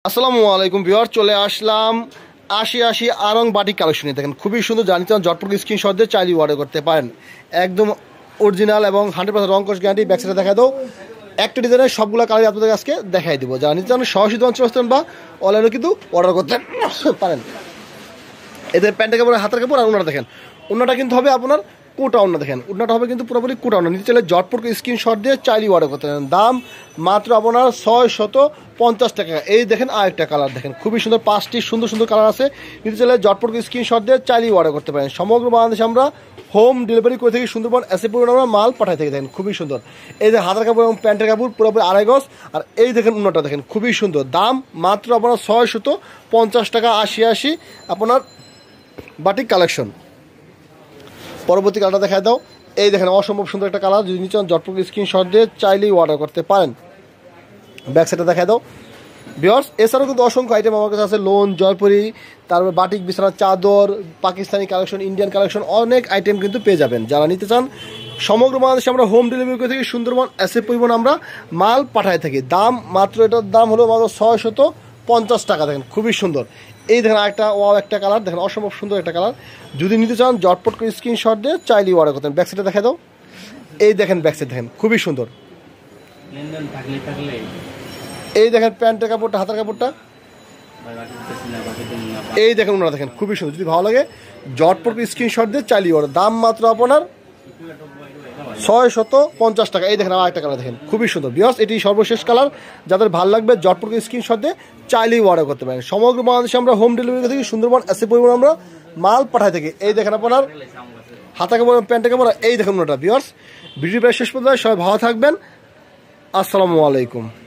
আসসালামু আলাইকুম ভিউয়ার, চলে আসলাম ৮০ আরং বাটিক কালেকশনে। দেখেন খুবই সুন্দর, জানিতে ঝটপট স্ক্রিনশট দিয়ে চাইলে অর্ডার করতে পারেন। একদম অরিজিনাল এবং 100% রং কোর্স গ্যারান্টি। ব্যাক সাইডে দেখা দাও একটা ডিজাইনের সবগুলো কালার আপনাদের আজকে দেখাই দিব। যারা নিতে চান সরাসরি দোকান চলে আসতেন বা অনলাইনে কিন্তু অর্ডার করতে পারেন। এদের প্যান্টের কাপড়, হাতের কাপড় আর ওনারা দেখেন ওনাটা কিন্তু হবে আপনার কোটা ওনা। দেখেন ওনাটা হবে কিন্তু পুরোপুরি কোটা ওনা। নিতে চাইলে ঝটপট স্ক্রিনশট দিয়ে চাইলে অর্ডার করতে পারেন। দাম মাত্র আপনার ৬৫০ টাকা। এই দেখেন আরেকটা কালার দেখেন খুবই সুন্দর, 5টি সুন্দর সুন্দর কালার আছে। নিতে চাইলে ঝটপট স্ক্রিনশট দিয়ে চাইলে অর্ডার করতে পারেন। সমগ্র বাংলাদেশে আমরা হোম ডেলিভারি করে থাকি। সুন্দরবন এসএপুর আমরা মাল পাঠাই থাকি। দেখেন খুবই সুন্দর, এই যে হাতের কাপড় এবং প্যান্টের কাপড় পুরোপুরি ২.৫ গজ। আর এই দেখেন উন্নটা দেখেন খুবই সুন্দর। দাম মাত্র আপনার ৬৫০ টাকা। ৮০ আপনার বাটিক কালেকশন। পরবর্তী কালারটা দেখা দাও। এই দেখেন অসম্ভব সুন্দর একটা কালার। যদি নিচে ঝটপট স্ক্রিনশট দিয়ে চাইলেই অর্ডার করতে পারেন। ব্যাক সাইডটা দেখা দাও ভিউয়ার্স। এছাড়াও কিন্তু অসংখ্য আইটেম আমার কাছে আছে। লোন, জয়পুরি, তারপর বাটিক বিছানার চাদর, পাকিস্তানি কালেকশন, ইন্ডিয়ান কালেকশন, অনেক আইটেম কিন্তু পেয়ে যাবেন। যারা নিতে চান সমগ্র বাংলাদেশে আমরা হোম ডেলিভারি করে থাকি। সুন্দরবন এসএ পরিবহন আমরা মাল পাঠাই থাকি। দাম মাত্র, এটার দাম হলো মাত্র ৬৫০ টাকা। দেখেন খুবই সুন্দর। এই দেখেন আরেকটা একটা কালার দেখেন অসম্ভব সুন্দর একটা কালার। যদি নিতে চান ঝটপট করে স্ক্রিনশট দিয়ে চাইলেই অর্ডার করতেন। ব্যাক সাইডে দেখা দাও। এই দেখেন ব্যাক সাইড দেখেন খুবই সুন্দর। এই দেখেন প্যান্টের কাপড়টা, হাতের কাপড়টা, এই দেখেন ওনারা দেখেন খুবই সুন্দর। যদি ভালো লাগে ঝটপট স্ক্রিনশট দিয়ে চাইলেই অর্ডার। দাম মাত্র আপনার ৬৫০ টাকা। এই দেখেন আমার একটা কালার দেখেন খুবই সুন্দর ভিউয়ার্স। এটি সর্বশেষ কালার। যাদের ভালো লাগবে ঝটপট স্ক্রিনশট দিয়ে চাইলেই অর্ডার করতে পারেন। সমগ্র বাংলাদেশে আমরা হোম ডেলিভারি করে থাকি। সুন্দরবন এসএ পরিবহন আমরা মাল পাঠাই থাকি। এই দেখেন আপনার হাতা কাপড়, প্যান্টের কাপড়, এই দেখেন ওনাটা ভিউয়ার্স। ভিডিও প্রায় শেষ পর্যন্ত। সবাই ভালো থাকবেন। আসসালামু আলাইকুম।